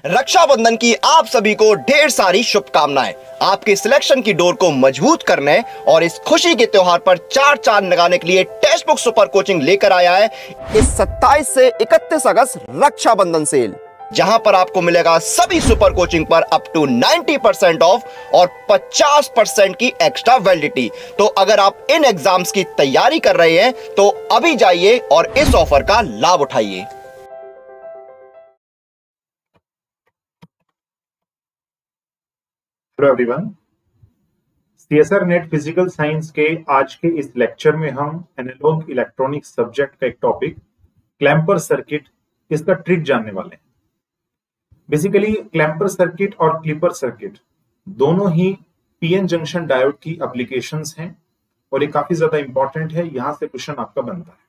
रक्षाबंधन की आप सभी को ढेर सारी शुभकामनाएं। आपके सिलेक्शन की डोर को मजबूत करने और इस खुशी के त्योहार पर चार चांद लगाने के लिए टेक्स्ट बुक सुपर कोचिंग लेकर आया है इस 27 से 31 अगस्त रक्षाबंधन सेल, जहां पर आपको मिलेगा सभी सुपर कोचिंग पर अप टू 90% ऑफ और 50% की एक्स्ट्रा वैलिडिटी। तो अगर आप इन एग्जाम्स की तैयारी कर रहे हैं तो अभी जाइए और इस ऑफर का लाभ उठाइए। Hello everyone, CSR net physical science के आज के इस लेक्चर में हम एनालॉग इलेक्ट्रॉनिक्स सब्जेक्ट का एक टॉपिक क्लैंपर सर्किट, इसका ट्रिक जानने वाले हैं। बेसिकली क्लैंपर सर्किट और क्लिपर सर्किट दोनों ही पीएन जंक्शन डायोड की एप्लीकेशंस हैं और ये काफी ज्यादा इंपॉर्टेंट है। यहां से क्वेश्चन आपका बनता है।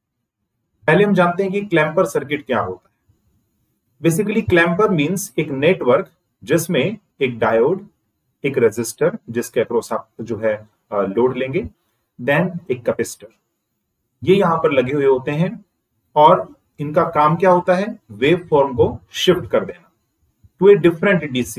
पहले हम जानते हैं कि क्लैंपर सर्किट क्या होता है। बेसिकली क्लैंपर मींस एक नेटवर्क जिसमें एक डायोड, एक रेजिस्टर जिसके अक्रॉस आप जो है लोड लेंगे, देन एक कैपेसिटर, ये यहां पर लगे हुए होते हैं और इनका काम क्या होता है, वेव फॉर्म को शिफ्ट कर देना to a different DC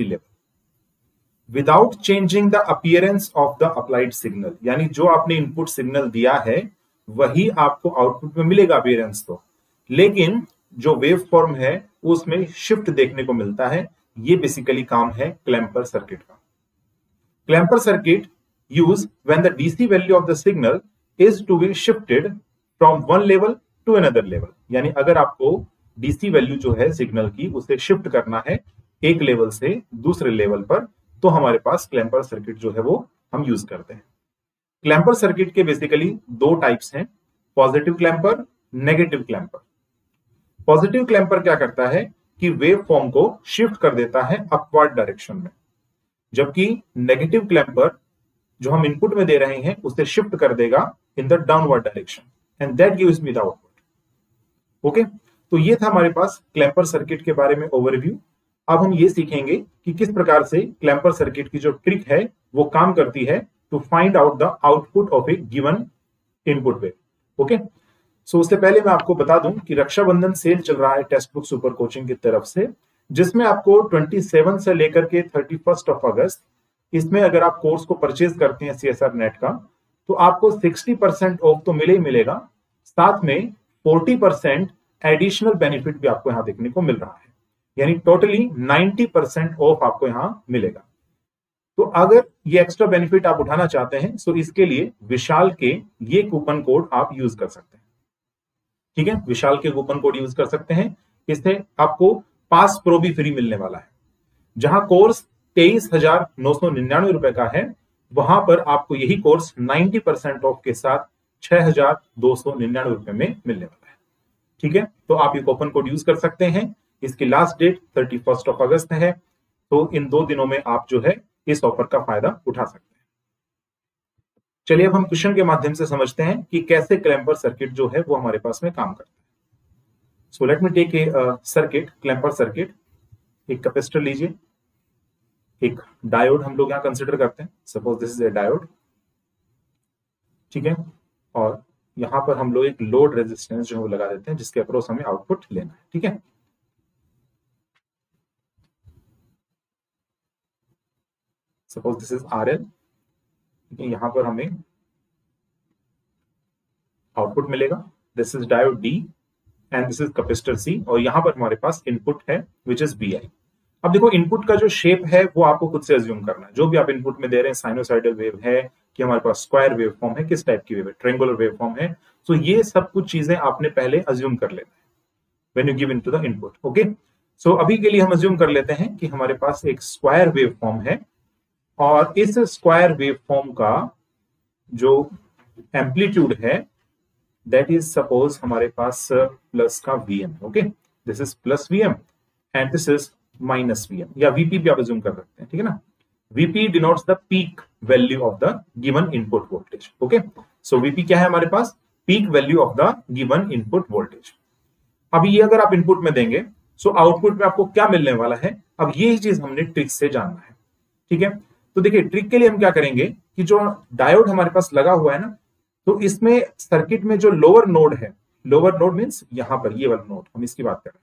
level without changing the appearance of the applied signal. यानी जो आपने इनपुट सिग्नल दिया है वही आपको आउटपुट में मिलेगा अपीयरेंस तो, लेकिन जो वेव फॉर्म है उसमें शिफ्ट देखने को मिलता है। ये बेसिकली काम है क्लैंपर सर्किट का। Clamper circuit use when the DC value of the signal is to be shifted from one level to another level. यानी अगर आपको डीसी वैल्यू जो है सिग्नल की उसे शिफ्ट करना है एक लेवल से दूसरे लेवल पर, तो हमारे पास क्लैंपर सर्किट जो है वो हम यूज करते हैं। क्लैंपर सर्किट के बेसिकली दो टाइप्स हैं, positive clamper, negative clamper. Positive clamper क्या करता है कि वेव फॉर्म को शिफ्ट कर देता है अपवर्ड डायरेक्शन में, जबकि नेगेटिव क्लैंपर जो हम इनपुट में दे रहे हैं उसे शिफ्ट कर देगा in the downward direction and that gives me the output. Okay, तो ये था हमारे पास क्लैंपर सर्किट के बारे में ओवरव्यू। अब हम ये सीखेंगे कि किस प्रकार से क्लैंपर सर्किट की जो ट्रिक है वो काम करती है to find out the output of a given input wave. Okay, so उससे पहले मैं आपको बता दूं कि रक्षाबंधन सेल चल रहा है टेक्स्ट बुक सुपर कोचिंग की तरफ से, जिसमें आपको 27 से लेकर के 31 ऑफ अगस्त, इसमें अगर आप कोर्स को परचेज करते हैं सीएसआर नेट का, तो आपको 60% ऑफ तो मिले ही मिलेगा, साथ में 40% एडिशनल बेनिफिट भी आपको यहां देखने को मिल रहा है। यानी टोटली 90% ऑफ आपको यहां मिलेगा। तो अगर ये एक्स्ट्रा बेनिफिट आप उठाना चाहते हैं तो इसके लिए विशाल के ये कूपन कोड आप यूज कर सकते हैं। ठीक है, विशाल के कूपन कोड यूज कर सकते हैं। इससे आपको पास प्रो भी फ्री मिलने वाला है। जहां कोर्स 23,999 रुपए का है, वहां पर आपको यही कोर्स 90% ऑफ के साथ 6,299 रुपए में मिलने वाला है। ठीक है, तो आप ये कूपन कोड यूज कर सकते हैं। इसकी लास्ट डेट 31 ऑफ अगस्त है, तो इन 2 दिनों में आप जो है इस ऑफर का फायदा उठा सकते हैं। चलिए अब हम क्वेश्चन के माध्यम से समझते हैं कि कैसे क्लैंपर सर्किट जो है वो हमारे पास में काम करता है। So let me take a circuit, clamper circuit. एक कैपेसिटर लीजिए, एक डायोड हम लोग यहां कंसिडर करते हैं, suppose this is a diode. ठीक है, और यहां पर हम लोग एक लोड रेजिस्टेंस जो है वो लगा देते हैं जिसके अक्रॉस हमें आउटपुट लेना है। ठीक है, सपोज दिस इज RL। यहां पर हमें आउटपुट मिलेगा, this is diode D and this is capacitor C, और यहां पर हमारे पास इनपुट है विच इज BI। अब देखो इनपुट का जो शेप है वो आपको खुद से अज्यूम करना है। जो भी आप इनपुट में दे रहे हैं, साइनोसाइडल वेव है कि हमारे पास स्क्वायर वेव फॉर्म है, किस टाइप की वेव है, ट्रायंगुलर वेव फॉर्म है, तो ये सब कुछ चीजें आपने पहले अज्यूम कर लेना है when you give into the input. Okay, so अभी के लिए हम अज्यूम कर लेते हैं कि हमारे पास एक स्क्वायर वेव फॉर्म है और इस स्क्वायर वेव फॉर्म का जो एम्पलीट्यूड है दैट इज सपोज हमारे पास प्लस का Vm। Okay, this is plus Vm and this is minus Vm, या Vp भी आप अज्यूम कर सकते हैं। ठीक है ना, Vp denotes the peak value of the given input voltage. Okay, so Vp क्या है हमारे पास, peak value of the given input voltage. अब ये अगर आप इनपुट में देंगे सो आउटपुट में आपको क्या मिलने वाला है, अब यही चीज हमने ट्रिक से जानना है। ठीक है, तो देखिए ट्रिक के लिए हम क्या करेंगे कि जो डायोड हमारे पास लगा हुआ है ना, तो इसमें सर्किट में जो लोअर नोड है, लोअर नोड मींस यहां पर ये वाला नोड, हम इसकी बात कर रहे हैं,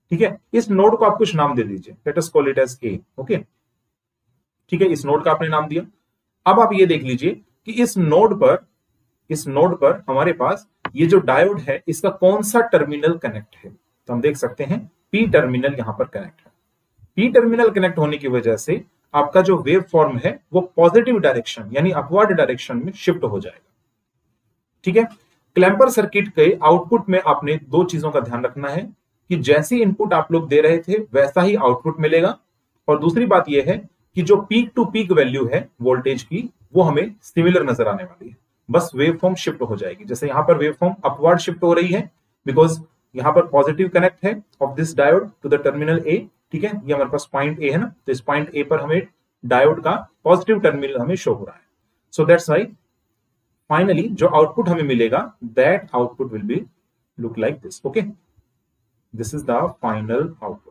ठीक है, इस नोड को आप कुछ नाम दे दीजिए, let us call it as A. Okay, ठीक है, इस नोड का आपने नाम दिया। अब आप ये देख लीजिए कि इस नोड पर हमारे पास ये जो डायोड है इसका कौन सा टर्मिनल कनेक्ट है। तो हम देख सकते हैं पी टर्मिनल यहां पर कनेक्ट है। पी टर्मिनल कनेक्ट होने की वजह से आपका जो वेव फॉर्म है वो पॉजिटिव डायरेक्शन यानी अपवर्ड डायरेक्शन में शिफ्ट हो जाएगा। ठीक है, क्लैंपर सर्किट के आउटपुट में आपने दो चीजों का ध्यान रखना है कि जैसी इनपुट आप लोग दे रहे थे वैसा ही आउटपुट मिलेगा, और दूसरी बात यह है कि जो पीक टू पीक वैल्यू है वोल्टेज की वो हमें सिमिलर नजर आने वाली है, बस वेव फॉर्म शिफ्ट हो जाएगी। जैसे यहां पर वेव फॉर्म अपवर्ड शिफ्ट हो रही है बिकॉज यहां पर पॉजिटिव कनेक्ट है of this diode to the terminal A. ठीक है, ये हमारे पास पॉइंट ए है ना, तो इस पॉइंट ए पर हमें डायोड का पॉजिटिव टर्मिनल हमें शो हो रहा है। सो दैट्स वाई फाइनली जो आउटपुट हमें मिलेगा that output will be look like this. Okay, this is the final output.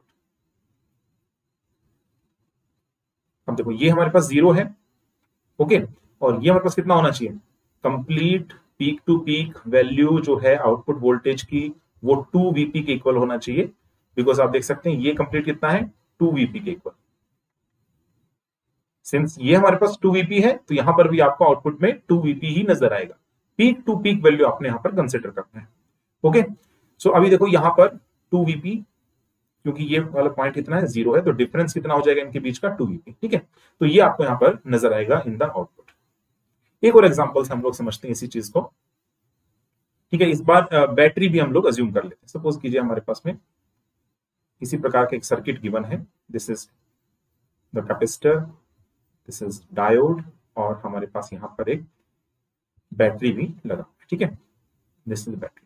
अब देखो ये हमारे पास 0 है। ओके, और ये हमारे पास कितना होना चाहिए, complete peak to peak value जो है आउटपुट वोल्टेज की वो 2 वीपी के इक्वल होना चाहिए, बिकॉज आप देख सकते हैं ये कंप्लीट कितना है 2 वीपी के इक्वल। सिंस ये हमारे पास 2 वीपी है तो यहां पर भी आपको आउटपुट में 2 वीपी ही नजर आएगा। पीक टू पीक वैल्यू आपने यहां पर कंसिडर करना है। ओके, सो अभी देखो यहां पर 2 वीपी, क्योंकि ये वाला पॉइंट कितना है 0 है, तो डिफरेंस कितना हो जाएगा इनके बीच का 2 वीपी। ठीक है, तो ये आपको यहां पर नजर आएगा इन द आउटपुट। एक और एग्जांपल से हम लोग समझते हैं इसी चीज को। ठीक है, इस बार बैटरी भी हम लोग अज्यूम कर लेते हैं। सपोज कीजिए हमारे पास में इसी प्रकार का एक सर्किट गिवन है, this is the capacitor, this is diode, और हमारे पास यहां पर एक बैटरी भी लगा है। ठीक है, दिस इज बैटरी।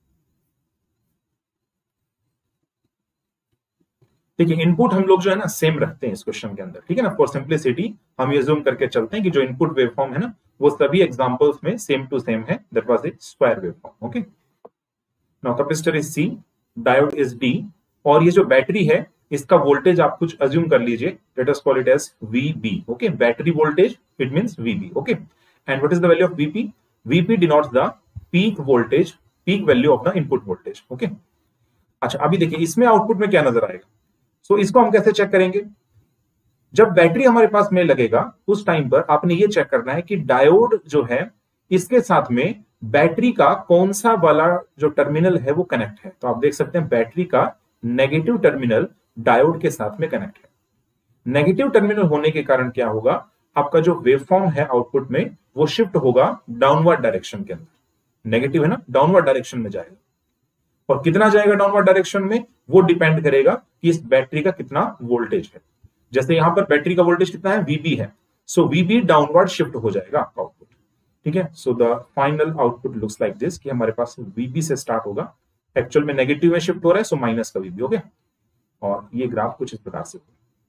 देखिए इनपुट हम लोग जो है ना सेम रखते हैं इस क्वेश्चन के अंदर। ठीक है ना, फॉर सिंप्लिसिटी हम ये जूम करके चलते हैं कि जो इनपुट वेवफॉर्म है ना वो सभी एग्जांपल्स में सेम टू सेम है, that was a square waveform. Okay, now capacitor is C, diode is D, और ये जो बैटरी है इसका वोल्टेज आप कुछ अज्यूम कर लीजिए, let us call it as VB। Okay, battery voltage it means VB। Okay, and what is the value of VP? VP denotes the peak voltage, peak value of the input voltage. Okay, अच्छा अभी देखिए इसमें output में क्या नजर आएगा। सो इसको हम कैसे चेक करेंगे, जब बैटरी हमारे पास में लगेगा उस टाइम पर आपने ये चेक करना है कि डायोड जो है इसके साथ में बैटरी का कौन सा वाला जो टर्मिनल है वो कनेक्ट है। तो आप देख सकते हैं बैटरी का नेगेटिव टर्मिनल डायोड के साथ में कनेक्ट है। नेगेटिव टर्मिनल होने के कारण क्या होगा, आपका जो वेवफॉर्म है आउटपुट में वो शिफ्ट होगा डाउनवर्ड डायरेक्शन के अंदर। नेगेटिव है ना, डाउनवर्ड डायरेक्शन में जाएगा, और कितना जाएगा डाउनवर्ड डायरेक्शन में वो डिपेंड करेगा कि इस बैटरी का कितना वोल्टेज है। जैसे यहां पर बैटरी का वोल्टेज कितना है VB है, सो VB डाउनवर्ड शिफ्ट हो जाएगा आपका आउटपुट। ठीक है, so the final output looks like this कि हमारे पास VB से स्टार्ट होगा, एक्चुअल में नेगेटिव में शिफ्ट हो रहा है, सो माइनस का VB हो गया, और ये ग्राफ कुछ इस प्रकार से।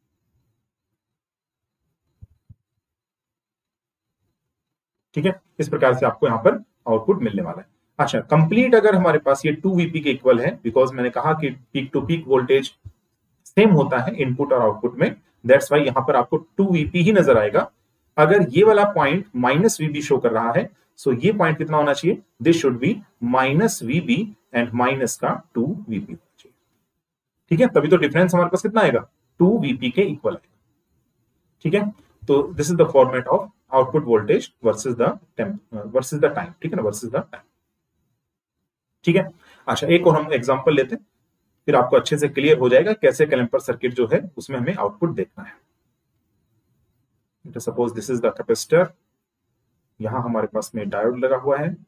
ठीक है, इस प्रकार से आपको यहां पर आउटपुट मिलने वाला है। अच्छा, कंप्लीट अगर हमारे पास ये 2 वीपी के इक्वल है, बिकॉज मैंने कहा कि peak to peak voltage same होता है इनपुट और आउटपुट में, दैट्स वाई यहां पर आपको 2 वीपी ही नजर आएगा। अगर ये वाला पॉइंट माइनस VB शो कर रहा है, सो ये पॉइंट कितना होना चाहिए, this should be minus VB and minus का 2 VP होना चाहिए। ठीक है, तभी तो डिफरेंस हमारे पास कितना आएगा 2 VP के इक्वल आएगा। ठीक है, तो this is the format of output voltage versus the time. ठीक है ना, वर्सेस द टाइम। ठीक है, अच्छा एक और हम एग्जांपल लेते हैं, फिर आपको अच्छे से क्लियर हो जाएगा कैसे कैलेंपर सर्किट जो है उसमें हमें आउटपुट देखना है। Suppose this is the capacitor, यहां हमारे पास में डायोड लगा हुआ है,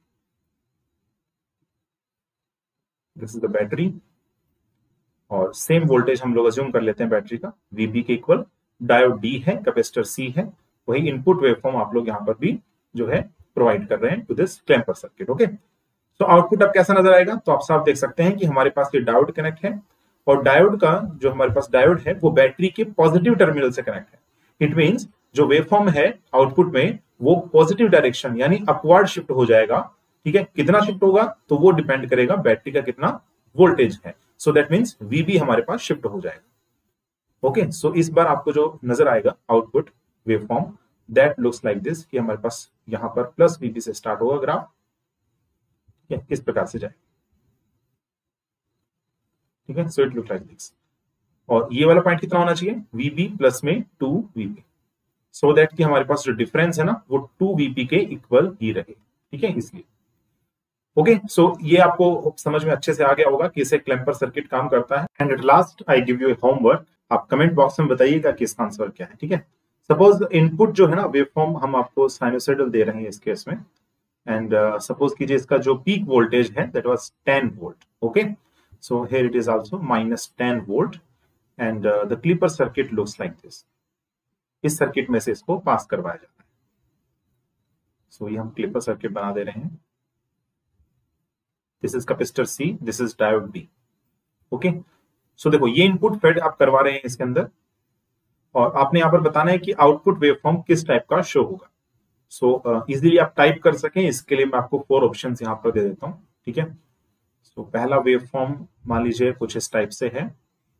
दिस इज द बैटरी, और सेम वोल्टेज हम लोग अज्यूम कर लेते हैं बैटरी का VB के इक्वल, डायोड D है, कैपेसिटर C है, वही इनपुट वेवफॉर्म आप लोग यहां पर भी जो है प्रोवाइड कर रहे हैं to this clamper circuit. Okay, तो आउटपुट अब कैसा नजर आएगा, तो आप साफ देख सकते हैं कि हमारे पास ये डायोड कनेक्ट है, और डायोड का जो हमारे पास डायोड है वो बैटरी के पॉजिटिव टर्मिनल से कनेक्ट है। इट मींस जो वेवफॉर्म है आउटपुट में वो पॉजिटिव डायरेक्शन यानी अपवर्ड शिफ्ट हो जाएगा। ठीक है, कितना शिफ्ट होगा तो वो डिपेंड करेगा बैटरी का कितना वोल्टेज है, सो दैट मींस VB हमारे पास शिफ्ट हो जाएगा। ओके, सो इस बार आपको जो नजर आएगा output waveform that looks like this कि हमारे पास यहां पर प्लस VB से स्टार्ट होगा ग्राफ, इस प्रकार से जाए। ठीक है, so it look like this. और ये वाला पॉइंट कितना होना चाहिए, VB प्लस में 2VP, सो दैट कि हमारे पास जो डिफरेंस है ना वो 2VP के इक्वल ही रहे। ठीक है, इसलिए ओके। सो ये आपको समझ में अच्छे से आ गया होगा कि इसे क्लैंपर सर्किट काम करता है। And at last I give you a homework, आप कमेंट बॉक्स में बताइएगा कि इसका आंसर क्या है। ठीक है, सपोज इनपुट जो है ना वेवफॉर्म हम आपको साइनोसॉइडल दे रहे हैं इस केस में, एंड सपोज कीजिए इसका जो पीक वोल्टेज है that was 10 volt. Okay, so here it is also -10 volt and the clipper circuit looks like this. इस सर्किट में से इसको पास करवाया जाता है। सो ये हम क्लिपर सर्किट बना दे रहे हैं। This is capacitor C, this is diode D। Okay, so देखो ये इनपुट फेड आप करवा रहे हैं इसके अंदर, और आपने यहां पर बताना है कि आउटपुट वेवफॉर्म किस टाइप का शो होगा। सो इजीली आप टाइप कर सकें इसके लिए मैं आपको 4 ऑप्शंस यहां पर दे देता हूं। ठीक है, सो पहला वेवफॉर्म मान लीजिए कुछ इस टाइप से है।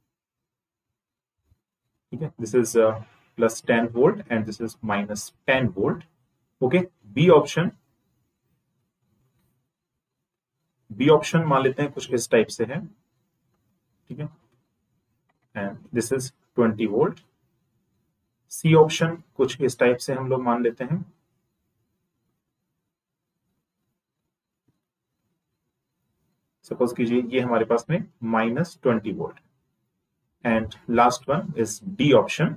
ठीक है, this is +10 volt and this is -10 volt. Okay, B option मान लेते हैं कुछ इस टाइप से है। ठीक है, and this is 20 volt. C option कुछ इस टाइप से हम लोग मान लेते हैं। सपोज कीजिए ये हमारे पास में -20 volt. And last one is D option.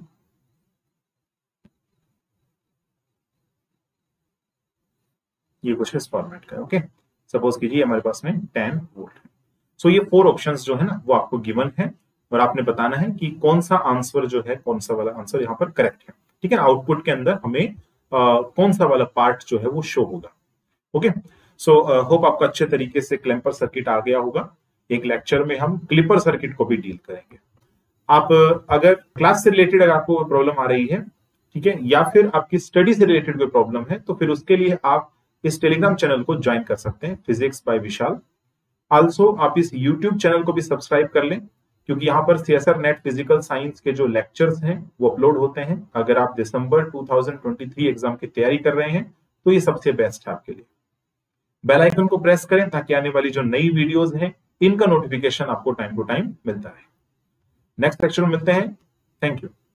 ये कुछ इस फॉर्मेट का है। ओके, सपोज कीजिए हमारे पास में 10 वोल्ट है। सो ये 4 ऑप्शंस जो है ना वो आपको गिवन है, और आपने बताना है कि कौन सा आंसर जो है, कौन सा वाला आंसर यहाँ पर करेक्ट है। ठीक है, आउटपुट के अंदर हमें कौन सा वाला पार्ट जो है वो शो होगा। ओके, सो होप आपको अच्छे तरीके से क्लैंपर सर्किट आ गया होगा। एक लेक्चर में हम क्लिपर सर्किट को भी डील करेंगे। आप अगर क्लास से रिलेटेड अगर आपको प्रॉब्लम आ रही है, ठीक है, या फिर आपकी स्टडी से रिलेटेड कोई प्रॉब्लम है, तो फिर उसके लिए आप इस टेलीग्राम चैनल को ज्वाइन कर सकते हैं, फिजिक्स बाय विशाल। आल्सो आप इस यूट्यूब चैनल को भी सब्सक्राइब कर लें, क्योंकि यहाँ पर CSR नेट फिजिकल साइंस के जो लेक्चर्स हैं वो अपलोड होते हैं। अगर आप दिसंबर 2023 एग्जाम की तैयारी कर रहे हैं तो ये सबसे बेस्ट है आपके लिए। बेल आइकन को प्रेस करें ताकि आने वाली जो नई वीडियोस हैं इनका नोटिफिकेशन आपको टाइम टू टाइम मिलता रहे। नेक्स्ट लेक्चर में मिलते हैं। Thank you.